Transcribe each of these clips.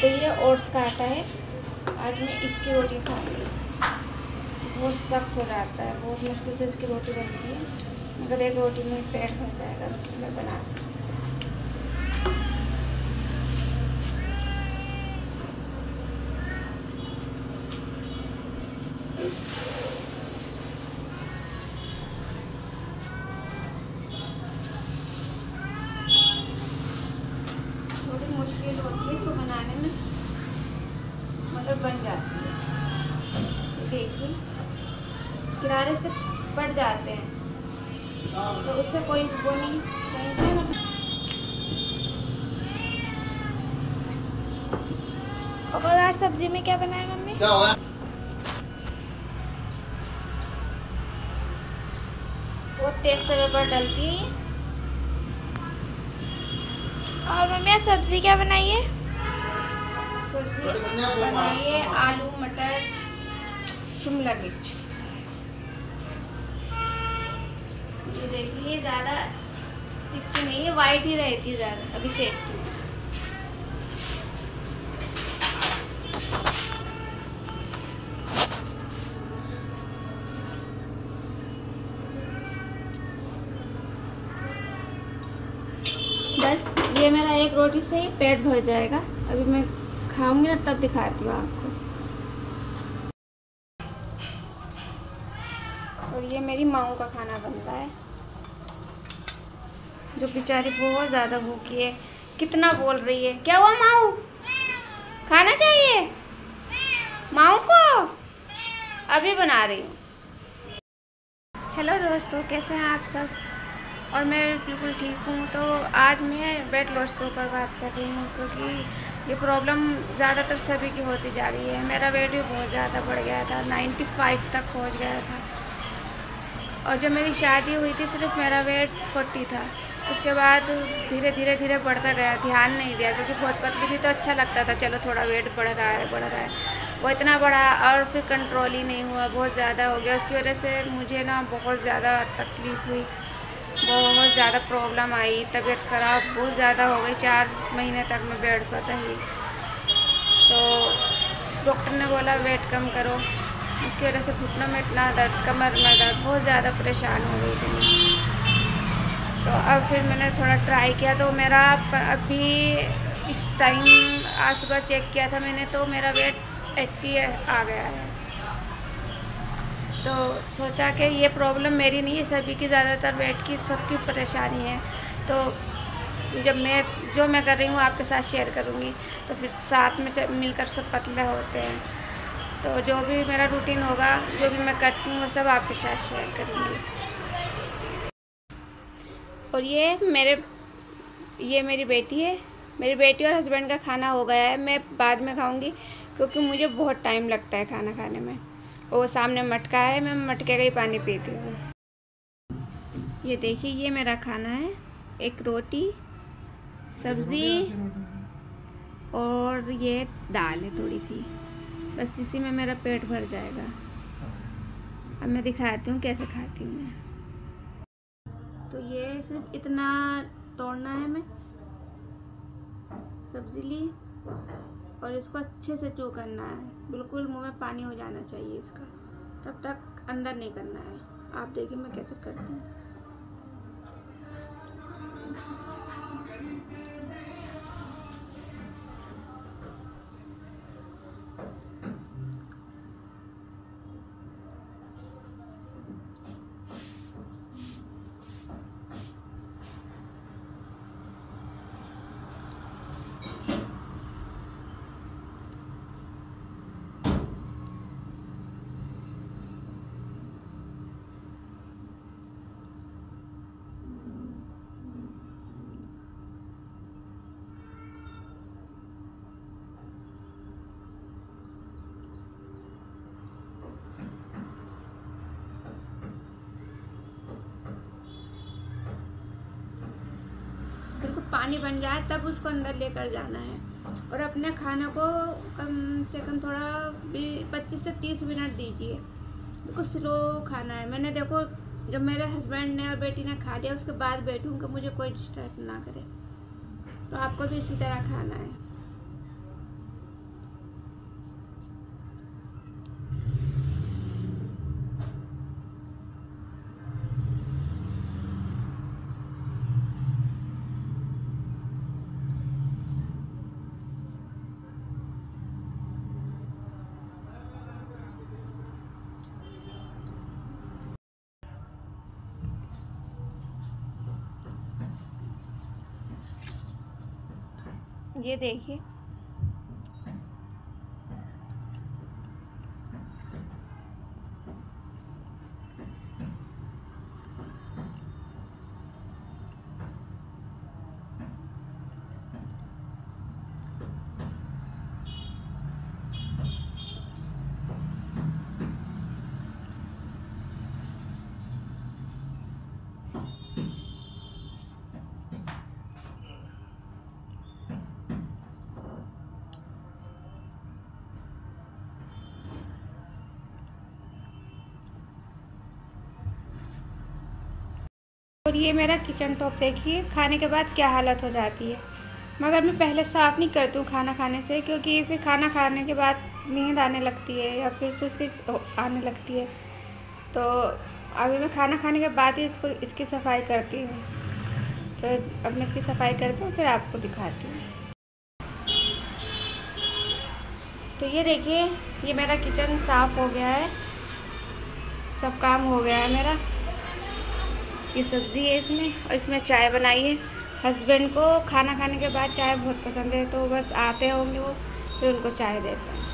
तो ये ओट्स का आटा है, आज मैं इसकी रोटी खाऊंगी। बहुत सख्त हो जाता है, बहुत मुश्किल से इसकी रोटी बनती है, मगर एक रोटी में पेट भर जाएगा। मैं बनाती हूँ इसको। थोड़ी मुश्किल होती है इसको बनाने में, मगर बन जाती है। देखिए किनारे इसके पड़ जाते हैं, तो उससे कोई वो नहीं। और आज सब्जी में क्या बनाया मम्मी? क्या हुआ? बहुत तेज तवे पर डलती है। और मम्मी आज सब्जी क्या बनाई है? सब्जी बनाई है आलू मटर शिमला मिर्च। ये देखिए ज़्यादा सिकती नहीं है, वाइट ही रहती है ज़्यादा। अभी सेकती हूँ। बस ये मेरा एक रोटी से ही पेट भर जाएगा। अभी मैं खाऊंगी ना तब दिखाती हूँ आपको। और ये मेरी माँ का खाना बन रहा है, जो बेचारी बहुत ज़्यादा भूखी है। कितना बोल रही है, क्या हुआ माऊ? खाना चाहिए माऊ को? अभी बना रही हूँ। हेलो दोस्तों, कैसे हैं आप सब? और मैं बिल्कुल ठीक हूँ। तो आज मैं वेट लॉस के ऊपर बात कर रही हूँ, क्योंकि ये प्रॉब्लम ज़्यादातर सभी की होती जा रही है। मेरा वेट भी बहुत ज़्यादा बढ़ गया था, 95 तक पहुँच गया था। और जब मेरी शादी हुई थी सिर्फ मेरा वेट 40 था। उसके बाद धीरे धीरे बढ़ता गया, ध्यान नहीं दिया, क्योंकि बहुत पतली थी तो अच्छा लगता था, चलो थोड़ा वेट बढ़ रहा है। वो इतना बड़ा और फिर कंट्रोल ही नहीं हुआ, बहुत ज़्यादा हो गया। उसकी वजह से मुझे ना बहुत ज़्यादा तकलीफ़ हुई, बहुत ज़्यादा प्रॉब्लम आई, तबीयत ख़राब बहुत ज़्यादा हो गई। 4 महीने तक मैं बेड पर रही। तो डॉक्टर ने बोला वेट कम करो। उसकी वजह से घुटनों में इतना दर्द, कमर में दर्द, बहुत ज़्यादा परेशान हो गई थी मैं। तो अब फिर मैंने थोड़ा ट्राई किया, तो मेरा अभी इस टाइम आज सुबह चेक किया था मैंने, तो मेरा वेट 80 आ गया है। तो सोचा कि ये प्रॉब्लम मेरी नहीं है, सभी की, ज़्यादातर वेट की सबकी परेशानी है। तो जब जो मैं कर रही हूँ आपके साथ शेयर करूँगी, तो फिर साथ में मिलकर सब पतले होते हैं। तो जो भी मेरा रूटीन होगा, जो भी मैं करती हूँ, वो सब आपके साथ शेयर करूँगी। और ये मेरी बेटी है। मेरी बेटी और हस्बैंड का खाना हो गया है, मैं बाद में खाऊँगी, क्योंकि मुझे बहुत टाइम लगता है खाना खाने में। वो सामने मटका है, मैं मटके का ही पानी पीती हूँ। ये देखिए, ये मेरा खाना है, एक रोटी, सब्ज़ी और ये दाल है थोड़ी सी। बस इसी में मेरा पेट भर जाएगा। अब मैं दिखाती हूँ कैसे खाती हूँ मैं। तो ये सिर्फ इतना तोड़ना है, मैं सब्ज़ी ली और इसको अच्छे से चो करना है, बिल्कुल मुंह में पानी हो जाना चाहिए इसका, तब तक अंदर नहीं करना है। आप देखिए मैं कैसे करती हूँ। पानी बन जाए तब उसको अंदर लेकर जाना है। और अपने खाने को कम से कम थोड़ा 25 से 30 मिनट दीजिए, बिल्कुल स्लो खाना है। मैंने देखो, जब मेरे हस्बैंड ने और बेटी ने खा लिया, उसके बाद बैठूँ कि मुझे कोई डिस्टर्ब ना करे। तो आपको भी इसी तरह खाना है। ये देखिए, और ये मेरा किचन टॉप देखिए खाने के बाद क्या हालत हो जाती है। मगर मैं पहले साफ़ नहीं करती हूँ खाना खाने से, क्योंकि फिर खाना खाने के बाद नींद आने लगती है या फिर सुस्ती आने लगती है। तो अभी मैं खाना खाने के बाद ही इसकी सफाई करती हूँ। तो अब मैं इसकी सफाई करती हूँ, फिर आपको दिखाती हूँ। तो ये देखिए, ये मेरा किचन साफ़ हो गया है, सब काम हो गया है मेरा। ये सब्ज़ी है इसमें, और इसमें चाय बनाई है। हस्बैंड को खाना खाने के बाद चाय बहुत पसंद है, तो बस आते होंगे वो, फिर उनको चाय देते हैं।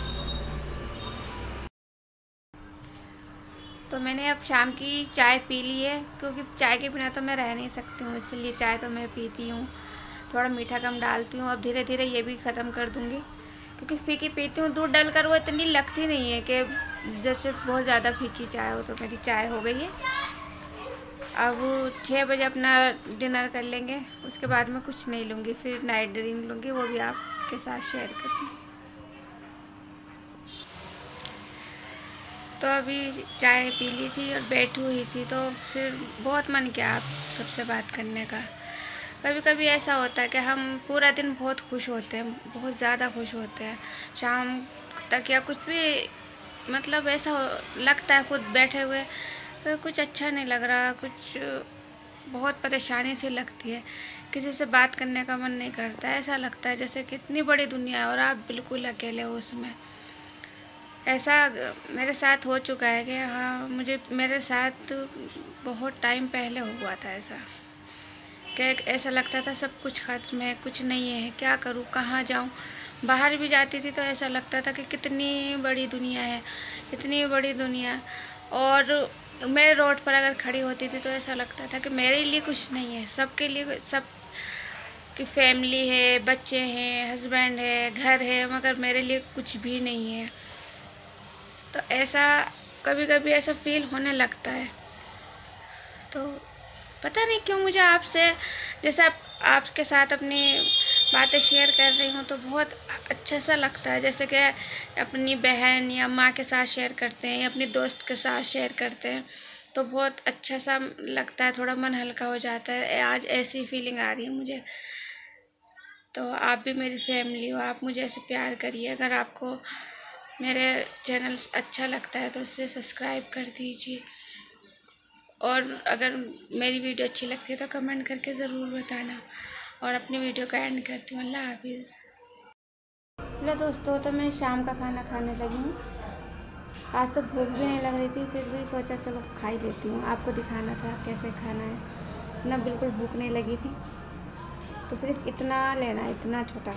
तो मैंने अब शाम की चाय पी ली है, क्योंकि चाय के बिना तो मैं रह नहीं सकती हूँ, इसलिए चाय तो मैं पीती हूँ। थोड़ा मीठा कम डालती हूँ। अब धीरे धीरे ये भी ख़त्म कर दूँगी, क्योंकि फीकी पीती हूँ। दूध डालकर वो इतनी लगती नहीं है कि जैसे बहुत ज़्यादा फीकी चाय हो। तो मेरी चाय हो गई है। अब 6 बजे अपना डिनर कर लेंगे, उसके बाद मैं कुछ नहीं लूँगी, फिर नाइट ड्रिंक लूँगी, वो भी आपके साथ शेयर करूँगी। तो अभी चाय पी ली थी और बैठी हुई थी, तो फिर बहुत मन किया आप सबसे बात करने का। कभी कभी ऐसा होता है कि हम पूरा दिन बहुत खुश होते हैं, बहुत ज़्यादा खुश होते हैं, शाम तक या कुछ भी, मतलब ऐसा लगता है खुद बैठे हुए तो कुछ अच्छा नहीं लग रहा, कुछ बहुत परेशानी सी लगती है, किसी से बात करने का मन नहीं करता। ऐसा लगता है जैसे कितनी बड़ी दुनिया है और आप बिल्कुल अकेले हो उसमें। ऐसा मेरे साथ हो चुका है कि हाँ, मेरे साथ बहुत टाइम पहले हुआ था ऐसा, कि ऐसा लगता था सब कुछ खत्म है, कुछ नहीं है, क्या करूँ, कहाँ जाऊँ। बाहर भी जाती थी तो ऐसा लगता था कि कितनी बड़ी दुनिया है, इतनी बड़ी दुनिया। और मैं रोड पर अगर खड़ी होती थी तो ऐसा लगता था कि मेरे लिए कुछ नहीं है, सबके लिए, सब की फैमिली है, बच्चे हैं, हस्बैंड है, घर है, मगर मेरे लिए कुछ भी नहीं है। तो ऐसा कभी कभी ऐसा फील होने लगता है। तो पता नहीं क्यों मुझे आपसे, जैसे आपके साथ अपनी बातें शेयर कर रही हूँ, तो बहुत अच्छा सा लगता है, जैसे कि अपनी बहन या माँ के साथ शेयर करते हैं या अपनी दोस्त के साथ शेयर करते हैं, तो बहुत अच्छा सा लगता है, थोड़ा मन हल्का हो जाता है। आज ऐसी फीलिंग आ रही है मुझे। तो आप भी मेरी फैमिली हो, आप मुझे ऐसे प्यार करिए। अगर आपको मेरे चैनल अच्छा लगता है तो उसे सब्सक्राइब कर दीजिए, और अगर मेरी वीडियो अच्छी लगती है तो कमेंट करके ज़रूर बताना। और अपनी वीडियो का एंड करती हूँ। अल्लाह हाफिज़। हेलो दोस्तों, तो मैं शाम का खाना खाने लगी हूँ। आज तो भूख भी नहीं लग रही थी, फिर भी सोचा चलो खा ही लेती हूँ, आपको दिखाना था कैसे खाना है। इतना बिल्कुल भूख नहीं लगी थी, तो सिर्फ इतना लेना है, इतना छोटा।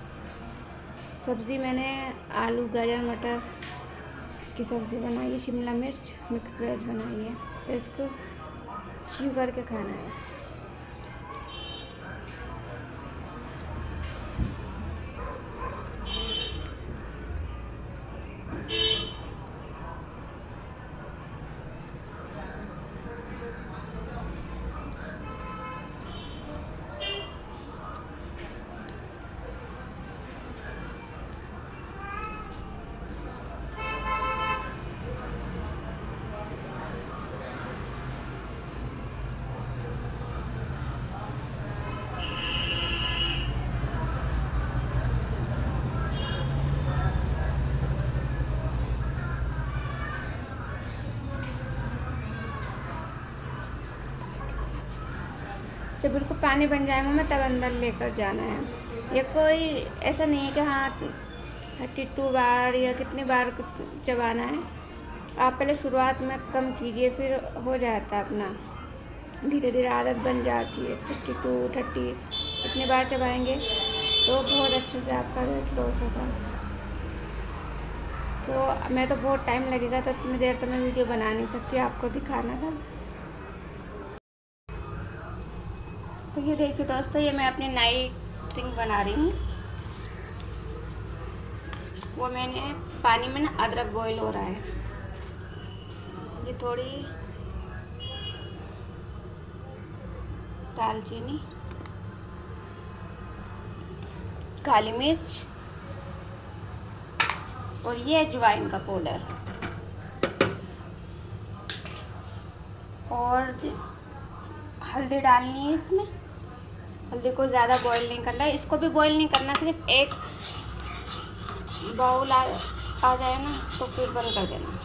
सब्ज़ी मैंने आलू गाजर मटर की सब्ज़ी बनाई है, शिमला मिर्च मिक्स वेज बनाई है। तो इसको च्यू करके खाना है। जब बिल्कुल पानी बन जाए मुँह में, तब अंदर लेकर जाना है। ये कोई ऐसा नहीं है कि हाँ 32 बार या कितनी बार चबाना है। आप पहले शुरुआत में कम कीजिए, फिर हो जाता है अपना, धीरे धीरे आदत बन जाती है। 32 30 इतनी बार चबाएंगे तो बहुत अच्छे से आपका वेट लॉस होगा। तो मैं तो बहुत टाइम लगेगा, तो इतनी देर तो मैं वीडियो बना नहीं सकती, आपको दिखाना था। तो ये देखिए दोस्तों, ये मैं अपनी नाइट ड्रिंक बना रही हूँ। वो मैंने पानी में ना अदरक बॉईल हो रहा है, ये थोड़ी दालचीनी, काली मिर्च और ये अजवाइन का पाउडर और हल्दी डालनी है इसमें। हल्दी को ज़्यादा बॉईल नहीं करना है, इसको भी बॉईल नहीं करना, सिर्फ एक बाउल आ जाए ना तो फिर बंद कर देना।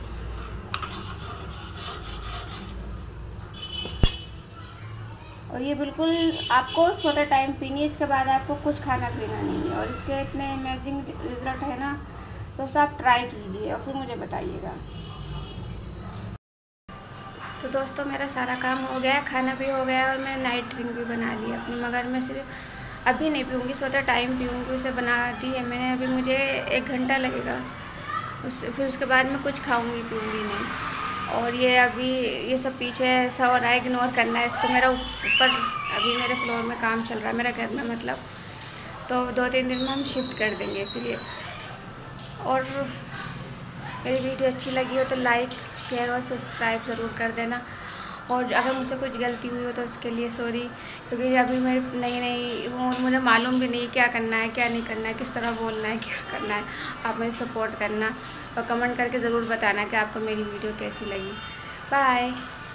और ये बिल्कुल आपको सोते टाइम पीनी है, इसके बाद आपको कुछ खाना पीना नहीं है। और इसके इतने अमेजिंग रिजल्ट है ना दोस्तों, आप ट्राई कीजिए और फिर मुझे बताइएगा। तो दोस्तों मेरा सारा काम हो गया, खाना भी हो गया और मैंने नाइट ड्रिंक भी बना ली अपनी, मगर मैं सिर्फ अभी नहीं पीऊँगी, सोते टाइम पीऊँगी। उसे बना दी है मैंने, अभी मुझे 1 घंटा लगेगा, फिर उसके बाद मैं कुछ खाऊँगी पीऊँगी नहीं। और ये अभी ये सब पीछे ऐसा हो रहा है, इग्नोर करना है इसको। मेरा ऊपर अभी मेरे फ्लोर में काम चल रहा है, मेरे घर में मतलब, तो 2-3 दिन में हम शिफ्ट कर देंगे फिर ये। और मेरी वीडियो अच्छी लगी हो तो लाइक, शेयर और सब्सक्राइब ज़रूर कर देना। और अगर मुझसे कुछ गलती हुई हो तो उसके लिए सॉरी, क्योंकि अभी मैं नई हूँ, मुझे मालूम भी नहीं क्या करना है क्या नहीं करना है, किस तरह बोलना है क्या करना है। आप मुझे सपोर्ट करना और कमेंट करके ज़रूर बताना कि आपको मेरी वीडियो कैसी लगी। बाय।